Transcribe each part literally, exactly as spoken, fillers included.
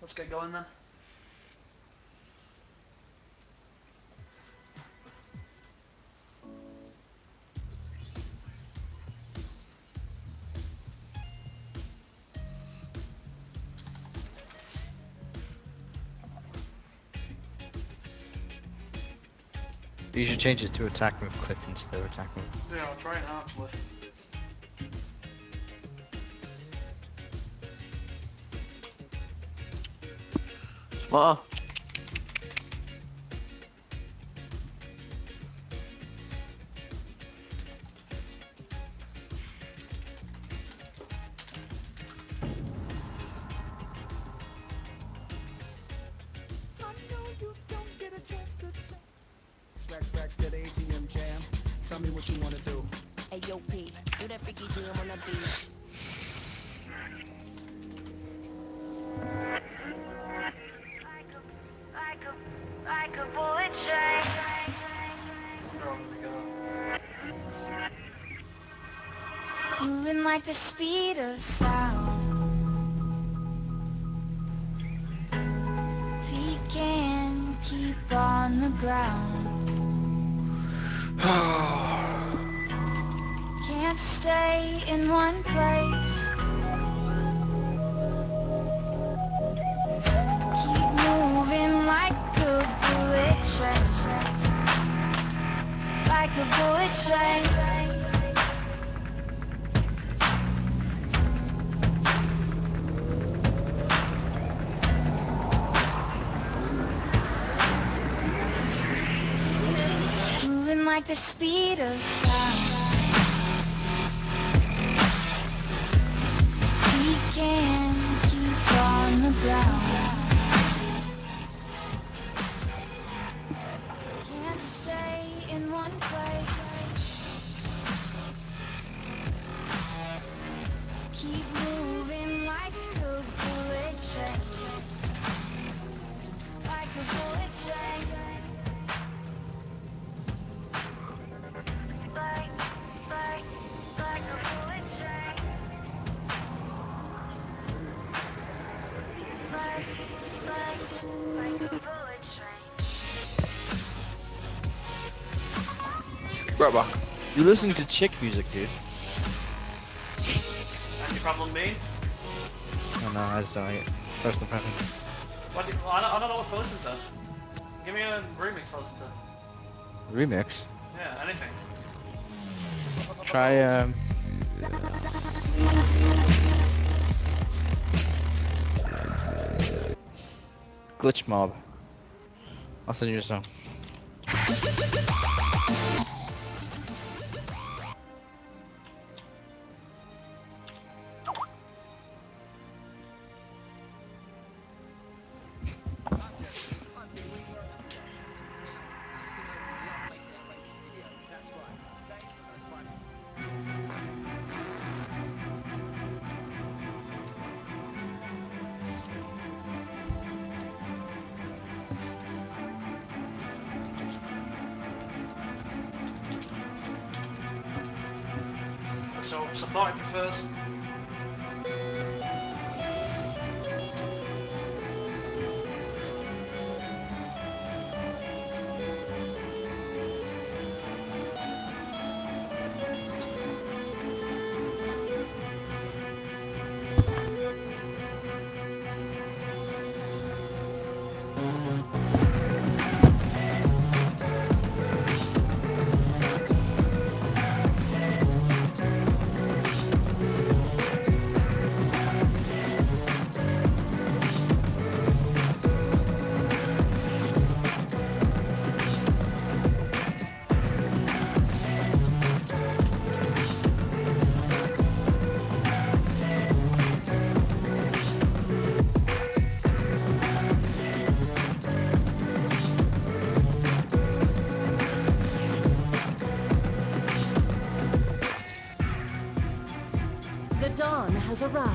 let's get going then. You should change it to attack with cliff instead of attack move. Yeah, I'll try it now actually. Smart. Racks, racks to the A T M jam. Tell me what you wanna do. Hey yo P, do that freaky jam on that beat. Like a, like a bullet train. Oh, there we go. Moving like the speed of sound. Feet can keep on the ground. Can't stay in one place. Keep moving like a bullet train. Like a bullet train. Moving like the speed of sound. We can keep on the ground. Can't stay in one place. Keep moving like a bullet train. Like a bullet train. Like, like, like a bullet train. Like, like, like a bullet train. Right back. You're listening to chick music, dude. Any problem, me? Oh no, I just don't like it. Personal preference. What do you, I, don't, I don't know what to listen to. Give me a remix to listen to. Remix. Yeah, anything. Try um. Glitch Mob. I'll send you a song. So, support me first. The dawn has arrived.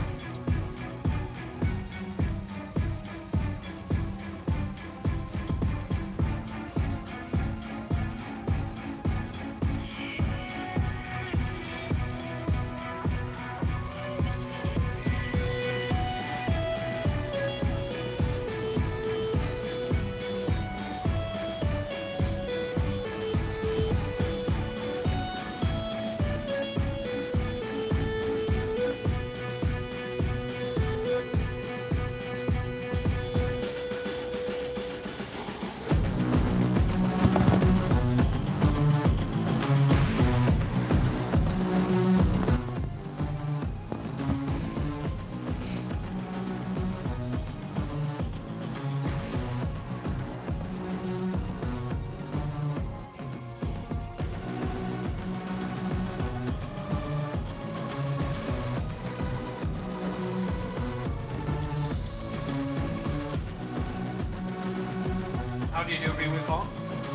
How do you do a V Wukong?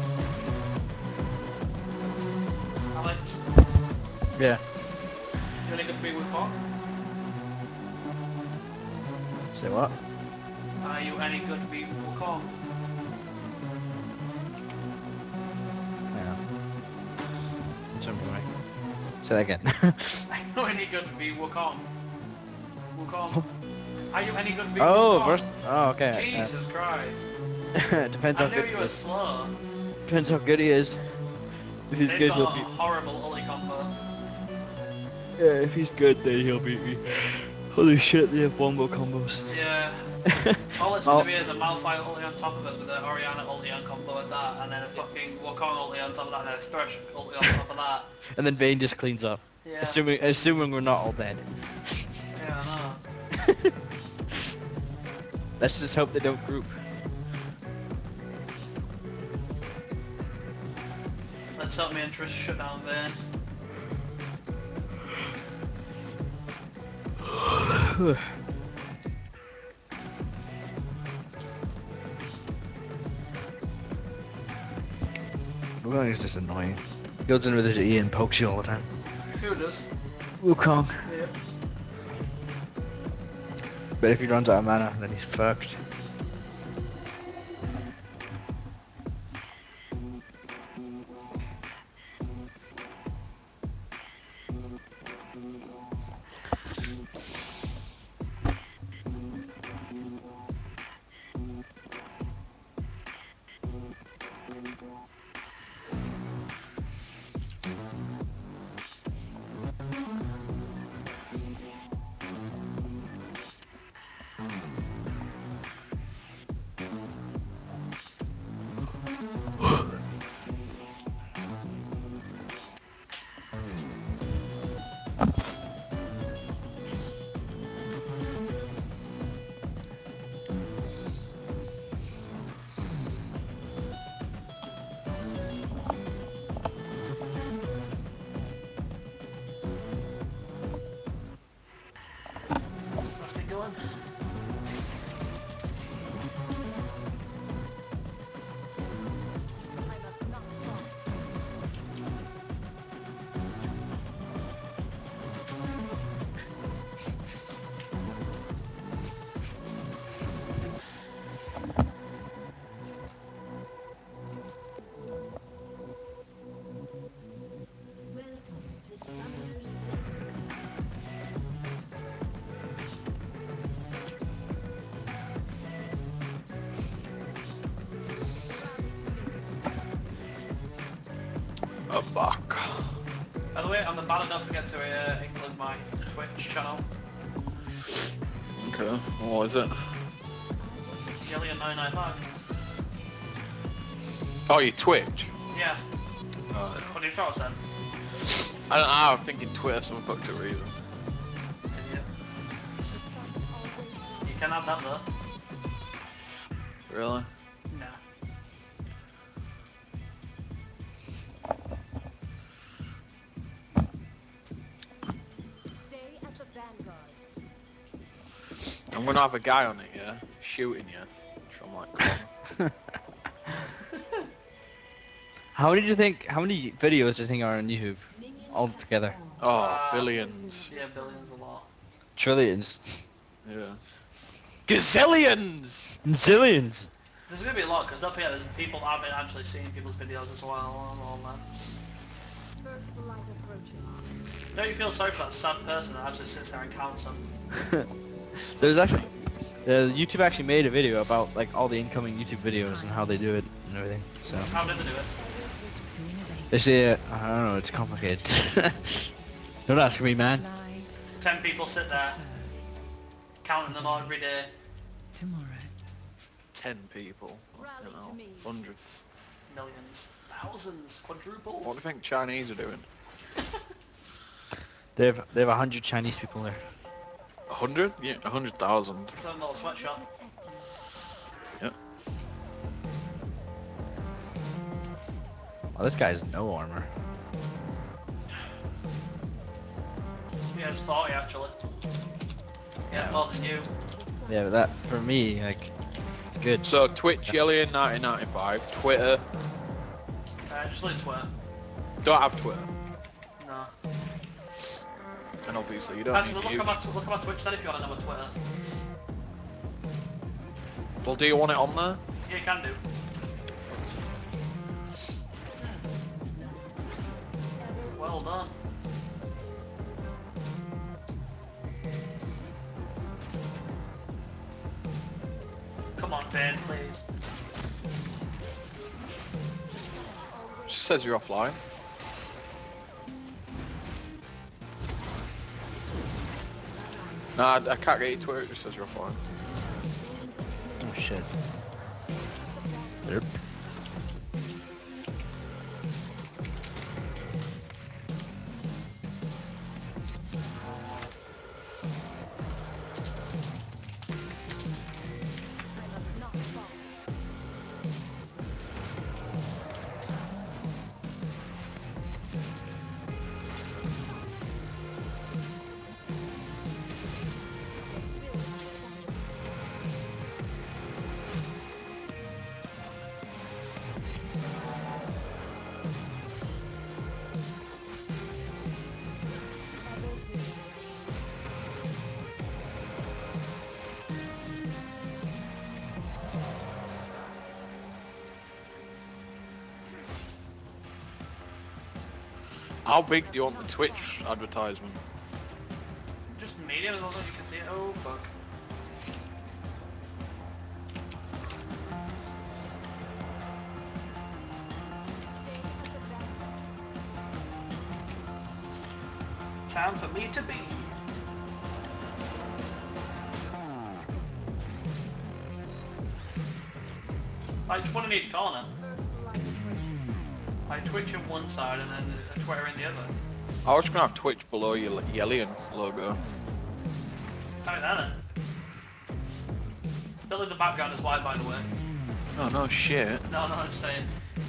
Alex, Yeah. you any good V Wukong? Say what? Are you any good V Wukong? Yeah. Something right. Say that again. Are you any good V Wukong? Wukong. Are you any good V oh, Wukong? verse. Oh, okay. Jesus Christ. Uh, depends I how knew good you he were is. slow. Depends how good he is. If he's They've good, got he'll a beat. horrible ulti combo. Yeah, if he's good, then he'll beat me. Holy shit, they have wombo combos. Yeah. All it's Oh. gonna be is a Malphite ulti on top of us with an Orianna ulti on combo with that, and then a fucking Wukong ulti on top of that, and then a Thresh ulti on top of that. And then Vayne just cleans up. Yeah. Assuming, assuming we're not all dead. Yeah, I know. Let's just hope they don't group. Let's help me and Trish shut down Vayne. Wukong is just annoying. Goes in with his E and pokes you all the time. Who does? Wukong. Yeah. But if he runs out of mana, then he's fucked. Let's get going. I'm back. By the way, on the banner, don't forget to uh, include my Twitch channel, Okay, what is it? Jillian nine nine five. Oh, your Twitch? Yeah. Oh, What do you thought, Sam? I don't know, I'm thinking Twitter, some fucked up reasons. Idiot. You can have that though. Really? No. Stay at the Vanguard. I'm gonna have a guy on it, yeah? Shooting you. From like corner. How many do you think? How many videos do you think are on YouTube all together? Oh, Uh, billions. Yeah, billions a lot. Trillions, Yeah. Gazillions! zillions. There's gonna be a lot, because don't forget there's people that haven't actually seen people's videos as well. And all that. First light approaching. Don't you feel sorry for that sad person that actually sits there and counts them? There's actually, uh, YouTube actually made a video about like all the incoming YouTube videos and how they do it and everything. So How did they do it? they say, uh, I don't know, it's complicated. Don't ask me, man. Ten people sit there, counting them all every day. Ten people. You know, hundreds. Millions, thousands, quadruples. What do you think Chinese are doing? They have they have a hundred Chinese people there. A hundred? Yeah, a hundred thousand. Some little sweatshop. Yep. Oh, this guy has no armor. He has forty actually. He has more than you. Yeah, but that for me, like, It's good. So Twitch Yellian nineteen ninety-five, Twitter. Uh, just leave Twitter. Don't have Twitter, No. and obviously you don't Actually, need look to at, use. my, look at my Twitch then if you want to know my Twitter. Well, do you want it on there? Yeah, you can do. Well done. Come on, Finn, please. It says you're offline. Nah, I, I can't get your Twitter. It just says you're offline. Oh shit. Derp. How big do you want the Twitch advertisement? Just medium as long as you can see it. Oh, fuck. Time for me to be. I just want in each corner. I Twitch on one side and then a Twitter in the other. I was gonna have Twitch below your Yellian logo. How about that then? Still in the background is white, by the way. Oh no shit. No, no, I'm just saying.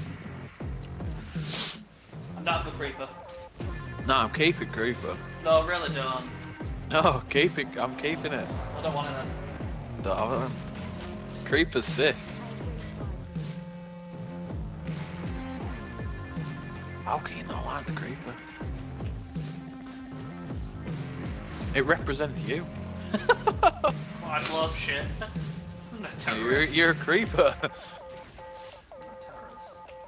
I'm not the creeper. No, I'm keeping Creeper. No, really don't. No, keep it. I'm keeping it. I don't want it then. Don't have it then. Creeper's sick. How can you not like the Creeper? It represents you. Well, I love shit. I'm a You're, terrorist. you're a Creeper. I'm a terrorist.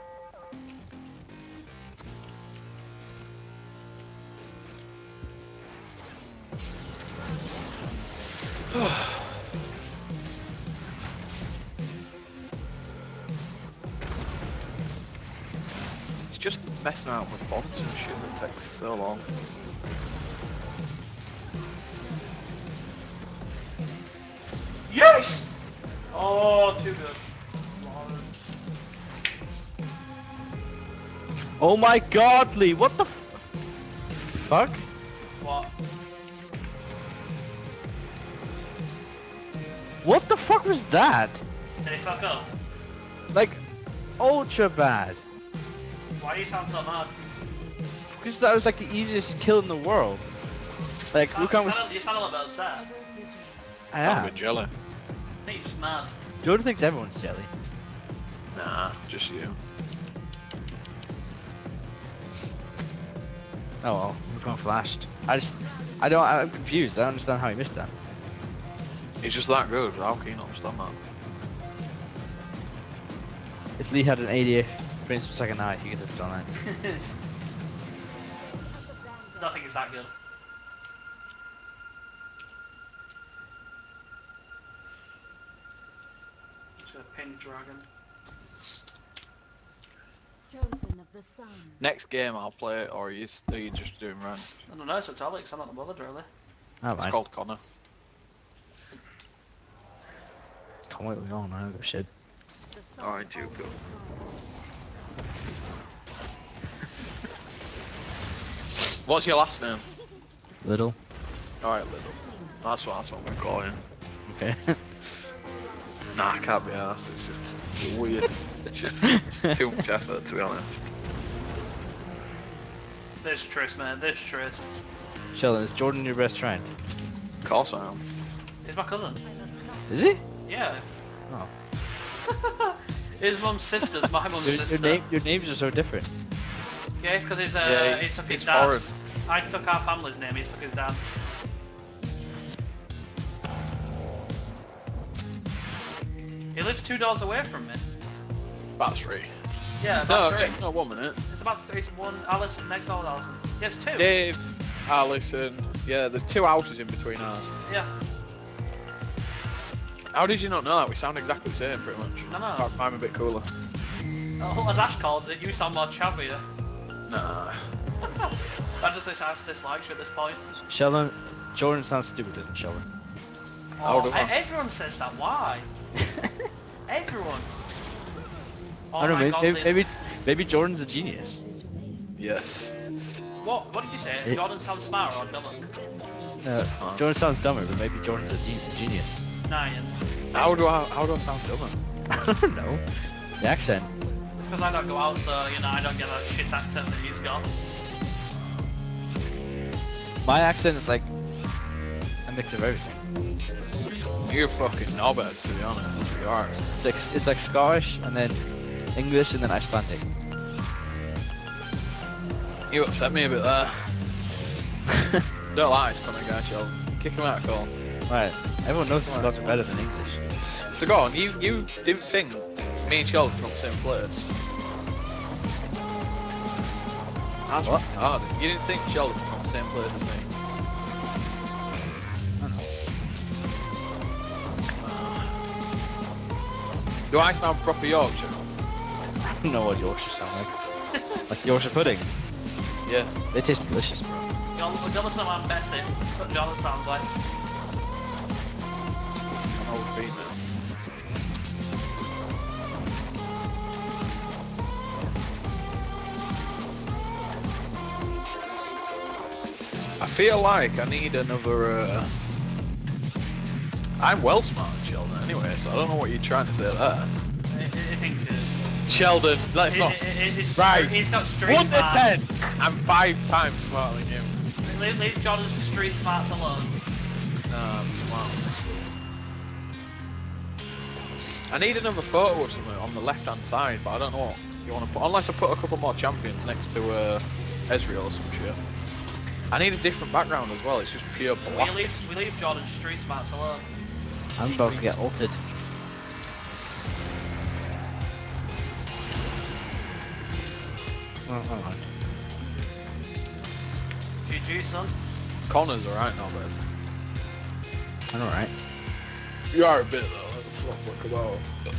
It's just messing around with fonts and shit that takes so long. Yes! Oh, too good. Lawrence. Oh my god, Lee, what the f fuck? What? What the fuck was that? Did he fuck up? Like, ultra bad. Why do you sound so mad? Because that was like the easiest kill in the world. Like, You sound, Wukong you was... sound, you sound a little bit upset. I I'm am. a jelly. I think you're just mad. Jordan thinks everyone's jelly. Nah, just you. Oh well, Wukong flashed. I just... I don't... I'm confused. I don't understand how he missed that. He's just that good. How can you not understand that? If Lee had an eighty frames per second eye, he could have done that. I don't think it's that good. Just gonna pin dragon. Chosen of the sun. Next game I'll play it, or are you, are you just doing run? I don't know, it's Alex, I'm not bothered really. Oh, It's man. called Connor. Can't wait we're on, I don't give a shit. The sun Alright, you go. What's your last name? Little. Alright, Little. That's what, that's what we're calling. Okay. Nah, I can't be arsed. It's just weird. It's just it's too much effort, to be honest. This Tris, man, this Tris. Sheldon, is Jordan your best friend? Of course I am. He's my cousin. Is he? Yeah. Oh. His mum's sister's my mum's Your, your, sister. name, your names are so different. Yeah, it's because he's, uh, Yeah, he he's- took his he's dad's. I took our family's name, he took his dad's. He lives two doors away from me. About three. Yeah, No, about three. no, one minute. It's about three. It's one Alison next door to Alison. Yeah, it's two. Dave, Alison. Yeah, there's two houses in between ours. Yeah. How did you not know that? We sound exactly the same, pretty much. I know. Apart from I'm a bit cooler. Oh, as Ash calls it, you sound more chubbier. Nah. I just think Ash dislikes you at this point. Sheldon, Jordan sounds stupider than Sheldon. How do Oh, I? e- everyone says that. Why? Everyone. Oh I don't my know, God, maybe, Lynn. maybe, maybe Jordan's a genius. Yes. What? What did you say? It- Jordan sounds smarter or dumber? No, Huh. Jordan sounds dumber, but maybe Jordan's a ge- genius. Nah, Ian. How do I? How do I sound dumber? I don't know. The accent. It's because I don't go out, so you know I don't get that shit accent that he's got. My accent is like a mix of everything. You're fucking knobhead, to be honest. You are. It's like it's like Scottish and then English and then Icelandic. You upset me a bit there. Don't like Scottish guy, Sheldon. Kick him out, Cole. Right. Everyone knows the Scots are better than English. So go on. You you didn't think me and Sheldon from the same place? That's What? hard. You didn't think Sheldon from the same place as me? Do I sound proper Yorkshire? I don't know what Yorkshire sound like. Like Yorkshire puddings. Yeah. They taste delicious, bro. John, John listen to my Bessie. That's what John sounds like. An old female. I feel like I need another. Uh... I'm well smart, Sheldon. Anyway, so I don't know what you're trying to say there. He, he he thinks he is. Sheldon, let's He- not. he- he- he's, Right. He's got street One to smarts. ten. I'm five times smarter than you. Leave, leave Jordan's street smarts alone. No, I'm smart. I need another photo of something on the left-hand side, but I don't know what you want to put. Unless I put a couple more champions next to uh, Ezreal or some shit. I need a different background as well. It's just pure We black. leave, we leave Jordan's street smarts alone. I'm about to get ulted. Oh, hold on. G G, son. Connor's alright now, man. I'm alright. You are a bit though. Let's not fuck about.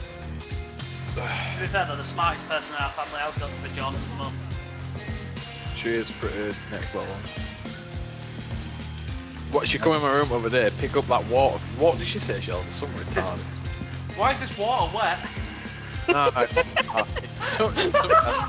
To be fair though, the smartest person in our family has got to be Jordan's mum. She is pretty next level. What? She come in my room over there, pick up that water. What did she say, Sheldon? Some retard. Why is this water wet? No, I, some, some,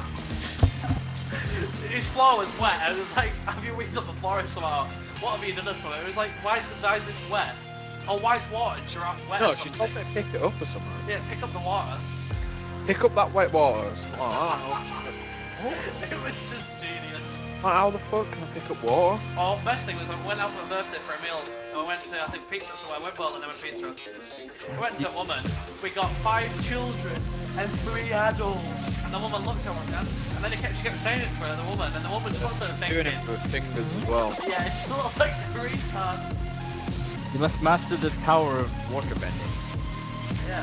His floor was wet, and it was like, have you winked up the floor or something? What have you done or something? It was like, why is, why is this wet? Oh, why is water dry, wet no, or she something? told me to pick it up or something. Yeah, pick up the water. Pick up that wet water. Or something. Oh, I don't know. It was just genius. Like, how the fuck can I pick up water? Oh, best thing was I went out for my birthday for a meal, and we went to, I think, pizza somewhere. I went bowling and then went pizza. We went to a woman. We got five children and three adults. And the woman looked at one again, and then he kept, she kept saying it to her, the woman, and the woman just looked at her Doing thinking, it with fingers as well. yeah, she looked like a retard. You must master the power of water bending. Yeah.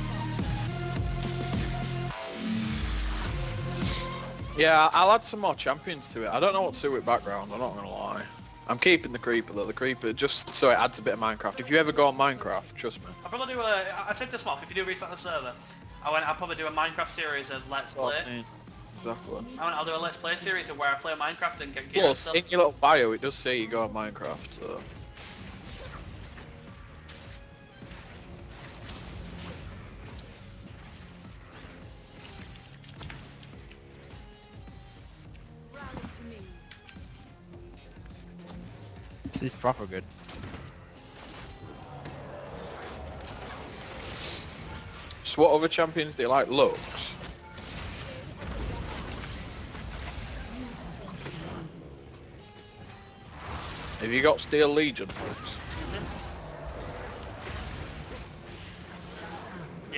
Yeah, I'll add some more champions to it. I don't know what to do with background, I'm not gonna lie. I'm keeping the creeper though, the creeper, just so it adds a bit of Minecraft. If you ever go on Minecraft, trust me. I'll probably do a, I said to Smoff, if you do restart the server, I went, I'll probably do a Minecraft series of Let's Play. Exactly. I went, I'll do a Let's Play series of where I play Minecraft and get gear and Plus, stuff. in your little bio, it does say you go on Minecraft, so... Rally to me. This is proper good. So what other champions do you like? Lux? Have you got Steel Legion, Lux?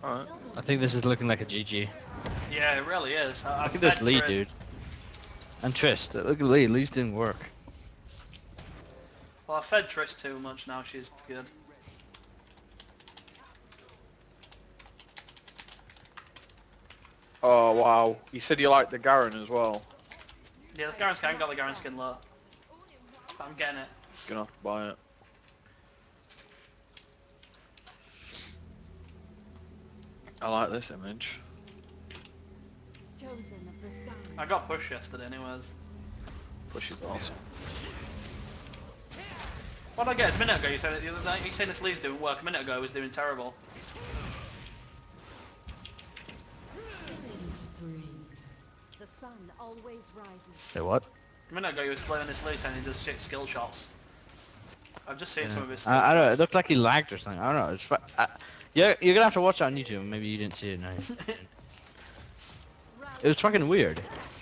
Alright. I think this is looking like a G G. Yeah, it really is. I, Look I've at this fed Lee, Triss. dude. And Trish. Look at Lee. Lee's didn't work. Well, I fed Triss too much now. She's good. Oh wow. You said you liked the Garen as well. Yeah, the Garen skin. I haven't got the Garen skin low. But I'm getting it. Gonna have to buy it. I like this image. Chosen of the sun. I got pushed yesterday, anyways. Push is awesome. What did I get? It's a minute ago. You said it the other day. You said this Lee's doing work. A minute ago, it was doing terrible. The sun always rises. Say what? A minute ago, you was playing this Lee saying he does shit skill shots. I've just seen Yeah. some of his skill I, I don't know. It shots. looked like he lagged or something. I don't know. It's fu- I, yeah, you're gonna have to watch it on YouTube. Maybe you didn't see it. No. It was fucking weird.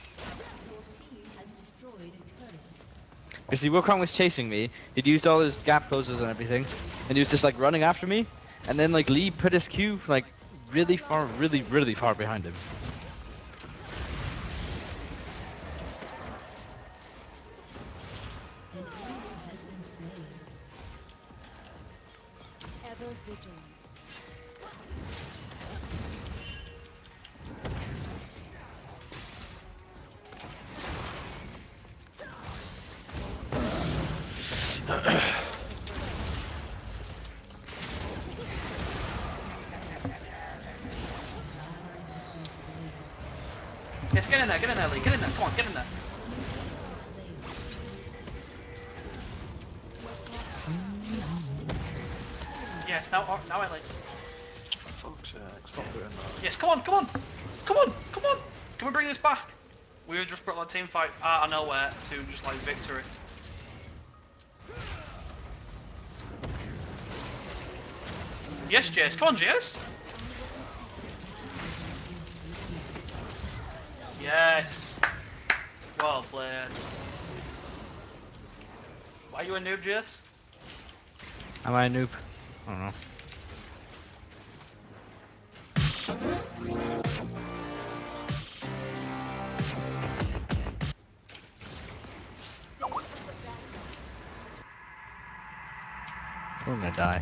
Because the Wukong was chasing me, he'd used all his gap closes and everything, and he was just like running after me, and then like Lee put his Q like really far, really, really far behind him. Ever vigilant. Yes, get in there, get in there, Lee, get in there, come on, get in there. Yes, now, oh, now Ellie. Fuck's sake, stop doing that. Yes, come on, come on, come on, come on. Can we bring this back? We were just brought our team fight out of nowhere to just like victory. Yes, Jace, come on, Jace. Yes. Well played. Why are you a noob, Jace? Am I a noob? I don't know. We're gonna die.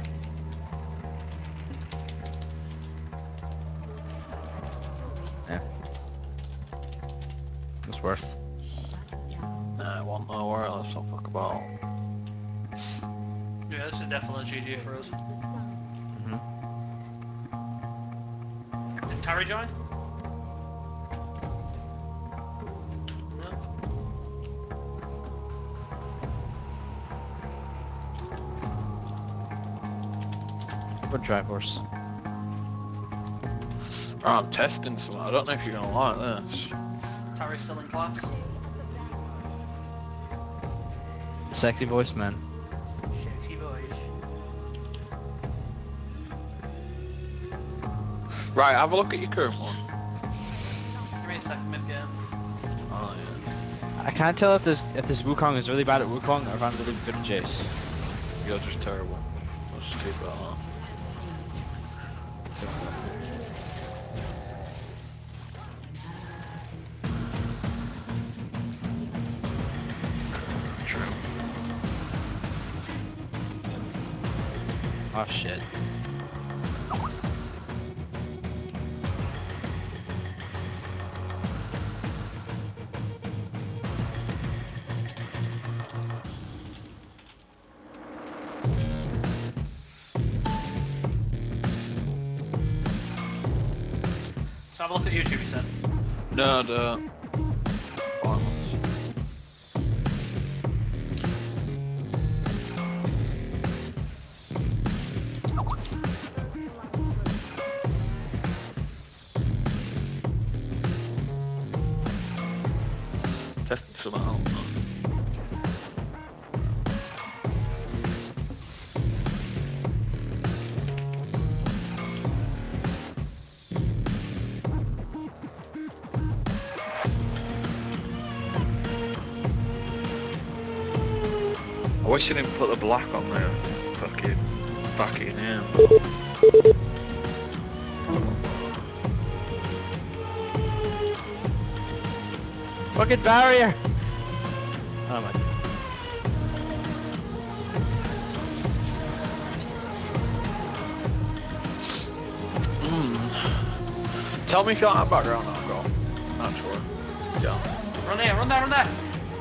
Yeah. It's worth. Nah, I want nowhere, let's not fuck about. Yeah, this is definitely a G G for us. Mm-hmm. Did Tari join? No. Good Triforce. Oh, I'm testing something, I don't know if you're gonna like this. Tari's still in class. Sexy voice, man. Sexy boys. Right, have a look at your current one. Give me a second mid game. Oh yeah. I can't tell if this if this Wukong is really bad at Wukong or if I'm really good at Jace. You're just terrible. Let's just keep it on. True. Oh shit. So have a look at YouTube, you said. No, no. Violence. Testing some out. I wish I didn't put the black on there. Fucking back in here. Fucking barrier! Oh my. Tell me if you like that background I've got. Not sure. Yeah. Run there, run there, run there!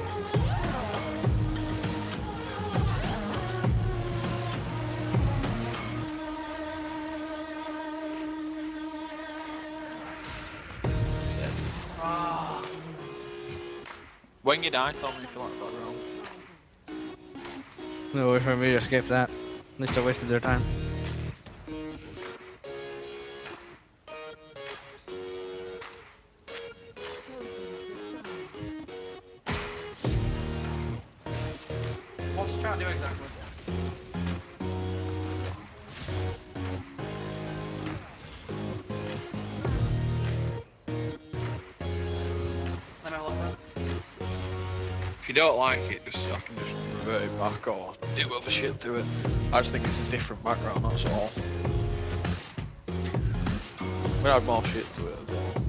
Ah. When you die, tell me if you like that background. No way for me to skip that. At least I wasted their time. What's the trying to do exactly? Let me have a look at it. If you don't like it, just I can just revert it back or do other shit to it. I just think it's a different background, that's all. We add more shit to it as well.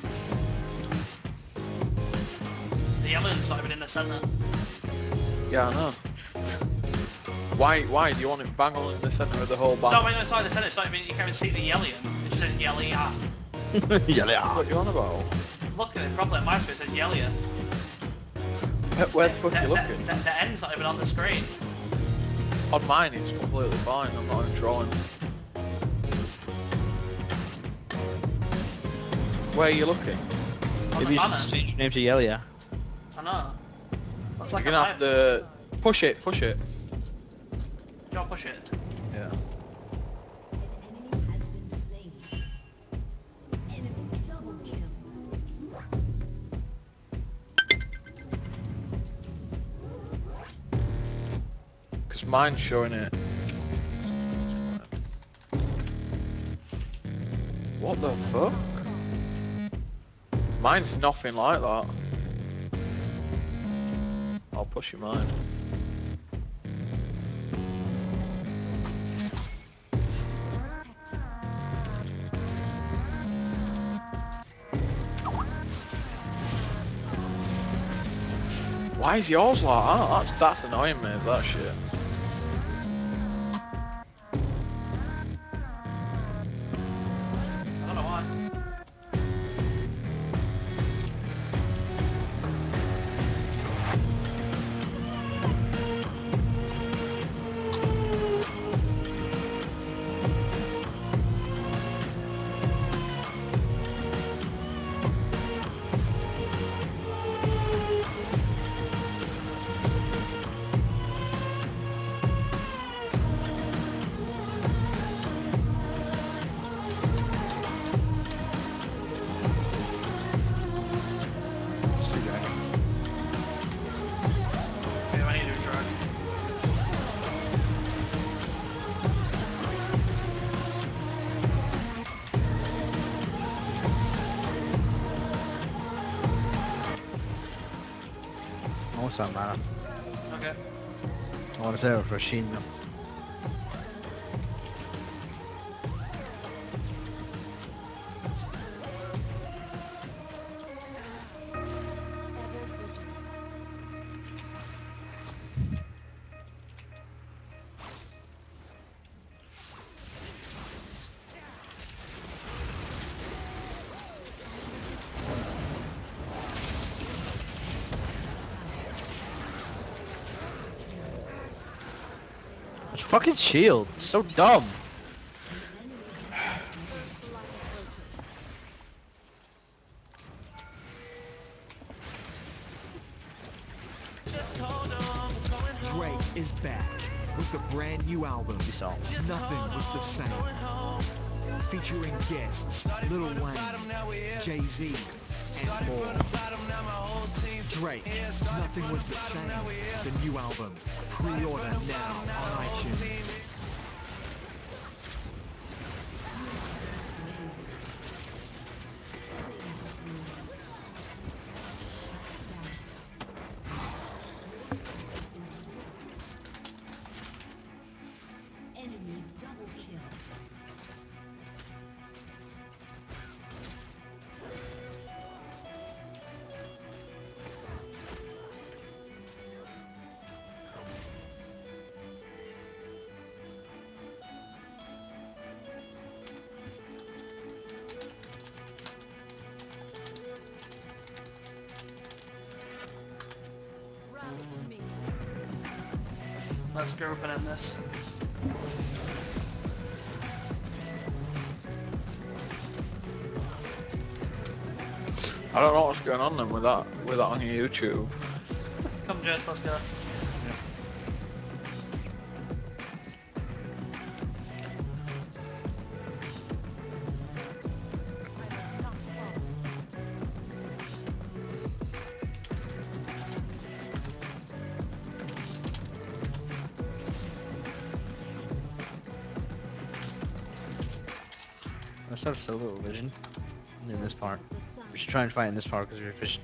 The yellow's not even in the centre. Yeah, I know. Why, why do you want it bang on in the centre of the whole band? No, wait, no, it's not in the centre, it's not even, you can't even see the yellion. It just says yellia. Yeah. What are you on about? Look at it properly, my screen says yellia. Where, where the fuck are you The- looking? The, the, the end's not even on the screen. On mine it's completely fine, I'm not even drawing. Where are you looking? On Maybe the you banner. should change your name to Yelia. I know. That's like You're a gonna have to push it, push it. Don't push it. Yeah. An enemy has been slain. Enemy double kill. Because mine's showing it. What the fuck? Mine's nothing like that. I'll push your mine. Why is yours like that? That's, that's annoying me, that shit. I don't know why. Yeah, I need to do a drag. Oh, what's that matter? Okay. I want to say it for a sheen though. Ever vigilant. It's fucking shield. It's so dumb. Drake is back with the brand new album. You saw. Nothing was the same. Featuring guests Lil Wayne, Jay-Z, and more. Drake, Nothing Was the Same. The new album. Pre-order now on iTunes. Enemy double kill. Let's group it in this. I don't know what's going on then with that with that on your YouTube. Come, Jess, let's go. Let's have solo vision in this part. We should try and fight in this part because we're efficient.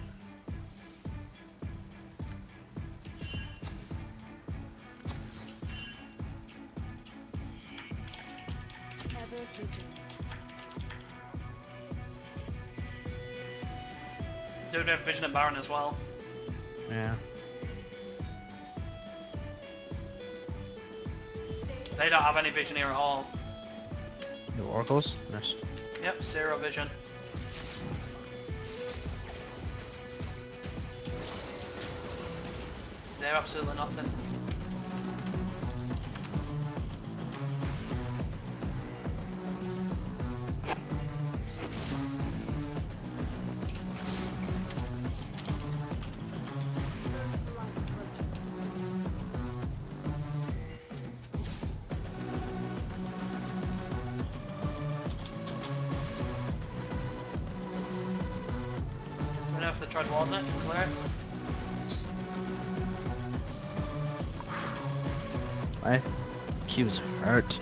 Ever vigilant. Do do Vision and Baron as well. Yeah. They don't have any vision here at all. No oracles? Nice. Yep, zero vision. They're absolutely nothing. I don't know if they tried warding it, clear it. My Q's hurt.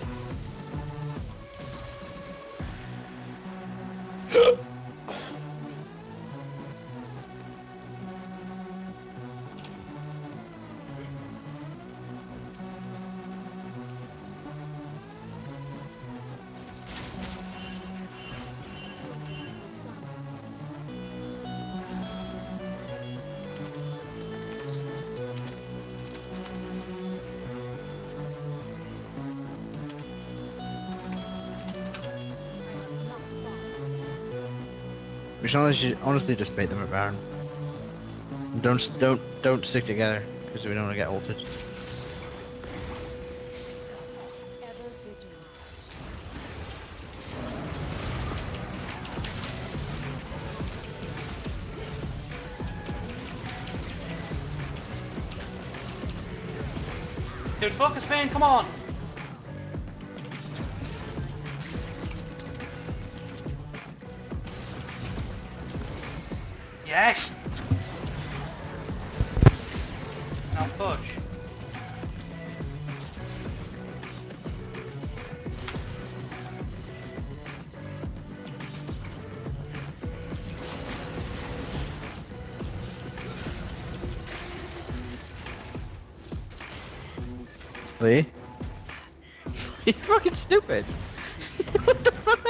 We should honestly, honestly just bait them at Baron. And Don't don't don't stick together because we don't want to get ulted. Ever vigilant. Dude, focus man, come on! Yes! Now push. Lee? You're fucking stupid! What the fuck?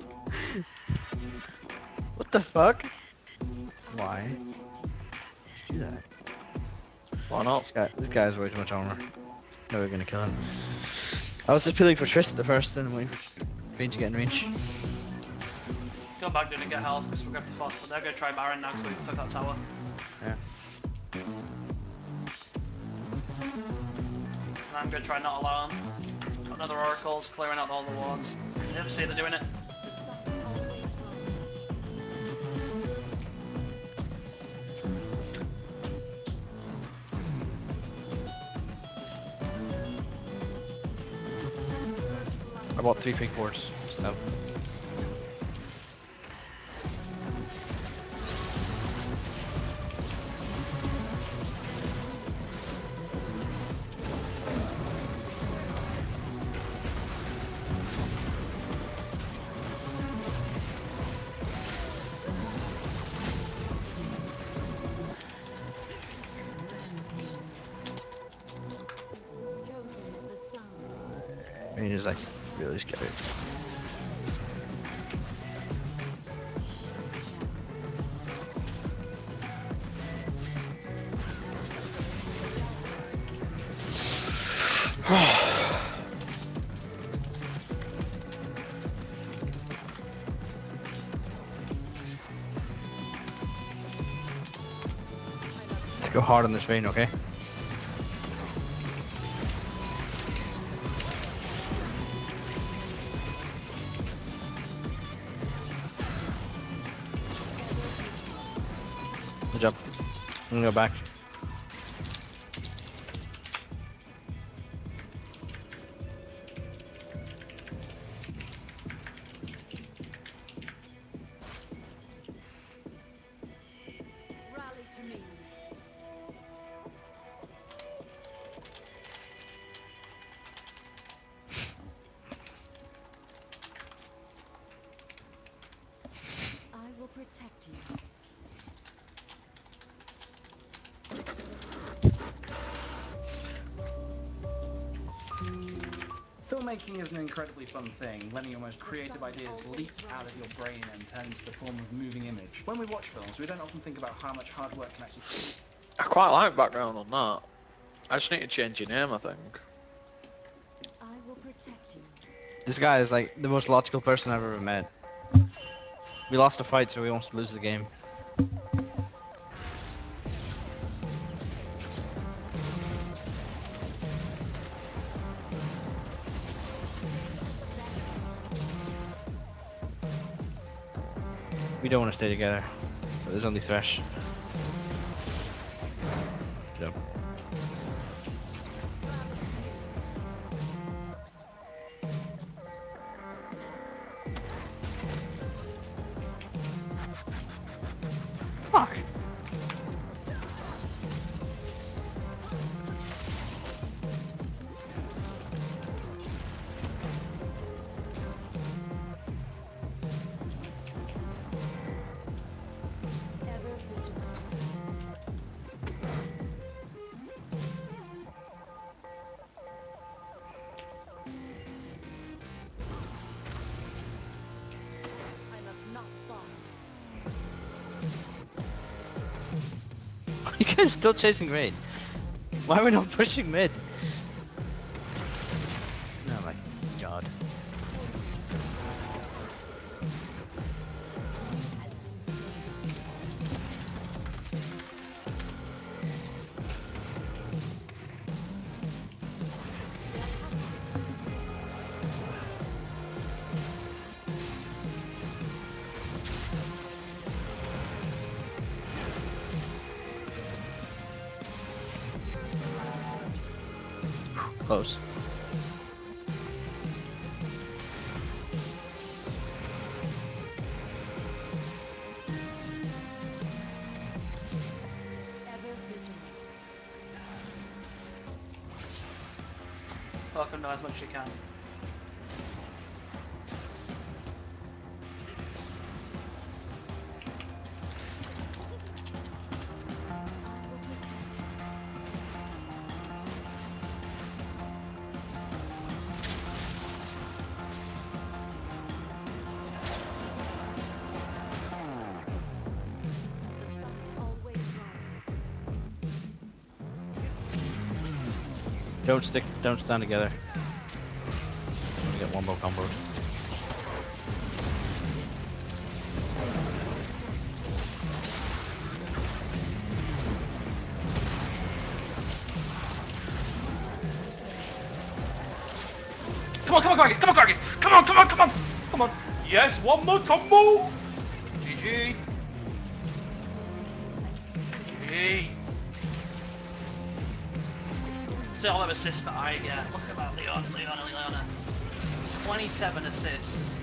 What the fuck? Why? Did you do that? Why not? This guy, this guy has way too much armor. No, we're gonna kill him. I was just peeling for Triss at the first and waiting for Fiend to get in range. Go back, dude, and get health because we're going to have to force, but they're going to try Baron now because we took that tower. Yeah. And I'm going to try not allow them. Got another oracles, clearing out all the wards. You never see they're doing it. I bought three pink boards. So. I mean, it's like really scary. Let's go hard on this vein, okay? Good job. I'm gonna go back. Rally to me. I will protect you. Filmmaking is an incredibly fun thing, letting your most creative ideas leap out of your brain and turn into the form of moving image. When we watch films, we don't often think about how much hard work can actually... I quite like background on that. I just need to change your name, I think. I will protect you. This guy is like the most logical person I've ever met. We lost a fight, so he wants to lose the game. We don't want to stay together. But there's only Thresh. Yep. Fuck. Ever vigilant. I must not fall. You guys still chasing raid? Why are we not pushing mid? Oh my god. Close. Ever vigilant. Let them know as much as you can. Always rises. Don't stick, don't stand together. We get one more combo. Come on, come on, Gargant! Come on, Gargant! Come on, come on, come on! Come on! Yes, one more combo! G G! G G! See all them assists that I get. Look at that, Leon, Leona, Leona. twenty-seven assists.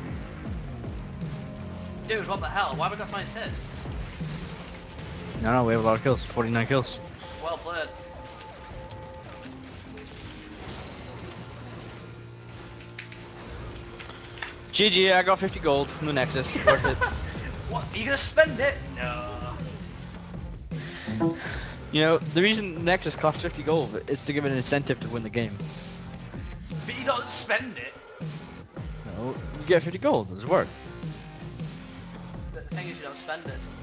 Dude, what the hell? Why have I got so many assists? No, no, we have a lot of kills. forty-nine kills. Well played. G G, I got fifty gold from the Nexus. Worth it. What? Are you gonna spend it? No. You know, the reason Nexus costs fifty gold is to give an incentive to win the game. But you don't spend it. No, you get fifty gold. It's worth. The thing is, you don't spend it.